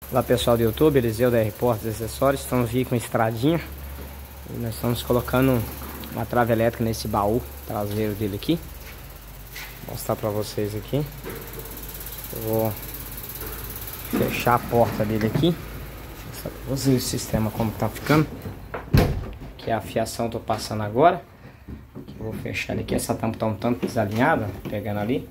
Olá pessoal do YouTube, Eliseu da Portas Acessórios. Estamos aqui com estradinha e nós estamos colocando uma trava elétrica nesse baú traseiro dele aqui. Vou mostrar pra vocês aqui. Eu vou fechar a porta dele aqui. Vou ver o sistema como tá ficando. Que a fiação tô passando agora. Vou fechar ele aqui. Essa tampa tá um tanto desalinhada, pegando ali.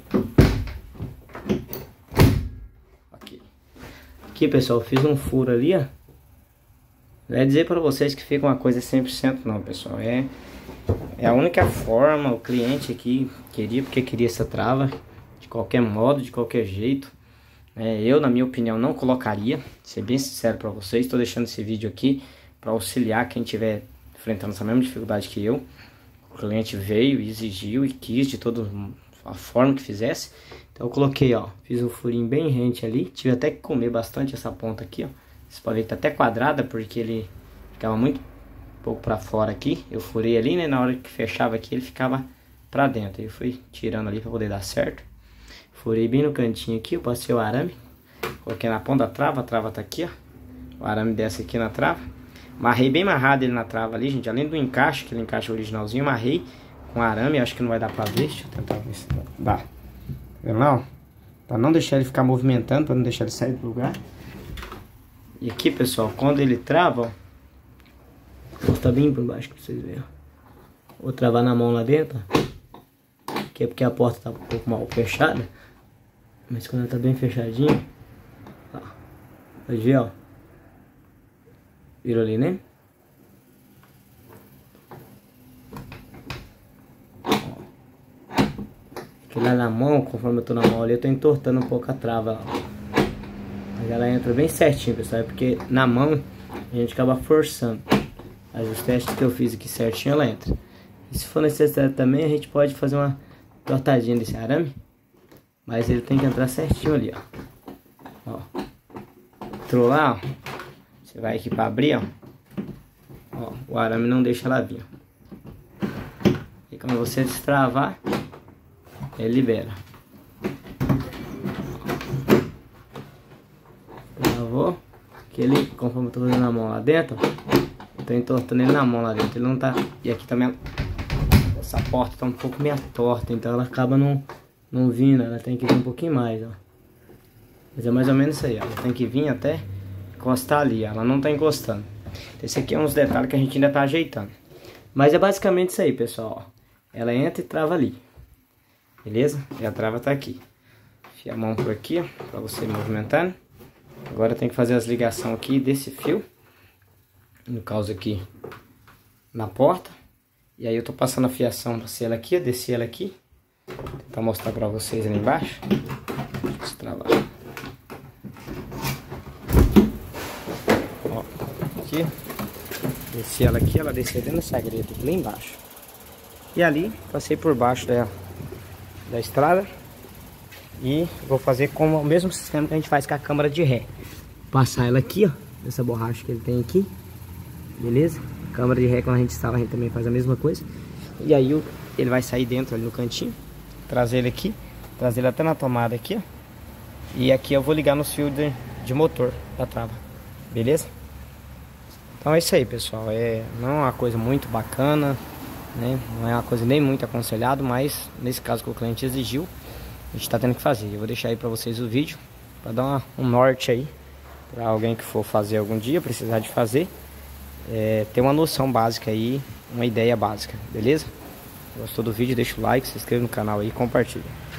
Aqui pessoal, eu fiz um furo ali, ó. Não é dizer para vocês que fica uma coisa 100% não, pessoal. É a única forma. O cliente aqui queria, porque queria essa trava de qualquer modo, de qualquer jeito. Eu, na minha opinião, não colocaria. Ser bem sincero para vocês. Estou deixando esse vídeo aqui para auxiliar quem estiver enfrentando essa mesma dificuldade que eu. O cliente veio, exigiu e quis de toda a forma que fizesse. Então eu coloquei, ó, fiz um furinho bem rente ali. Tive até que comer bastante essa ponta aqui, ó. Vocês podem ver que tá até quadrada, porque ele ficava muito pouco pra fora aqui. Eu furei ali, né, na hora que fechava aqui ele ficava pra dentro. Eu fui tirando ali pra poder dar certo. Furei bem no cantinho aqui, eu passei o arame. Coloquei na ponta da trava, a trava tá aqui, ó. O arame desce aqui na trava. Amarrei bem amarrado ele na trava ali, gente. Além do encaixe, aquele encaixe originalzinho, amarrei com arame. Acho que não vai dar pra ver, deixa eu tentar ver se dá. Não, para não deixar ele ficar movimentando, para não deixar ele sair do lugar. E aqui pessoal, quando ele trava, ó, tá bem por baixo para vocês verem. Vou travar na mão lá dentro, ó. Que é porque a porta tá um pouco mal fechada, mas quando ela tá bem fechadinha, ó, pode ver, ó, virou ali, né? Lá na mão, conforme eu tô na mão ali, eu tô entortando um pouco a trava, ó. Mas ela entra bem certinho, pessoal, é porque na mão a gente acaba forçando. Mas os testes que eu fiz aqui certinho, ela entra. E se for necessário também, a gente pode fazer uma tortadinha desse arame. Mas ele tem que entrar certinho ali, ó. Entrou lá, ó. Você vai aqui pra abrir, ó. O arame não deixa ela vir. E quando você destravar, ele libera. Travou. Que ele, conforme eu tô fazendo a mão lá dentro, eu tô entortando ele na mão lá dentro. Ele não tá. E aqui também essa porta tá um pouco meio torta, então ela acaba não vindo. Ela tem que vir um pouquinho mais, ó. Mas é mais ou menos isso aí, ó. Ela tem que vir até encostar ali, ó. Ela não tá encostando. Esse aqui é uns detalhes que a gente ainda tá ajeitando. Mas é basicamente isso aí, pessoal, ó. Ela entra e trava ali. Beleza? E a trava tá aqui. Enfia a mão por aqui, ó, pra você ir movimentando. Agora tem que fazer as ligações aqui desse fio. No caso aqui, na porta. E aí eu tô passando a fiação pra ela aqui, ó, descer ela aqui. Vou tentar mostrar pra vocês ali embaixo. Deixa eu destravar. Ó, aqui. Desci ela aqui, ela desceu dentro dessa greta aqui lá embaixo. E ali, passei por baixo dela. Da estrada. E vou fazer com o mesmo sistema que a gente faz com a câmara de ré. Passar ela aqui, ó, essa borracha que ele tem aqui. Beleza? Câmara de ré, quando a gente instala, a gente também faz a mesma coisa. E aí ele vai sair dentro ali no cantinho. Trazer ele aqui. Trazer ele até na tomada aqui, ó. E aqui eu vou ligar nos fios de motor da trava. Beleza? Então é isso aí, pessoal. Não é uma coisa muito bacana, né? Não é uma coisa nem muito aconselhado, mas nesse caso que o cliente exigiu, a gente tá tendo que fazer. Eu vou deixar aí pra vocês o vídeo, pra dar um norte aí, pra alguém que for fazer algum dia, precisar de fazer, ter uma noção básica aí, uma ideia básica, beleza? Gostou do vídeo, deixa o like, se inscreva no canal aí e compartilha.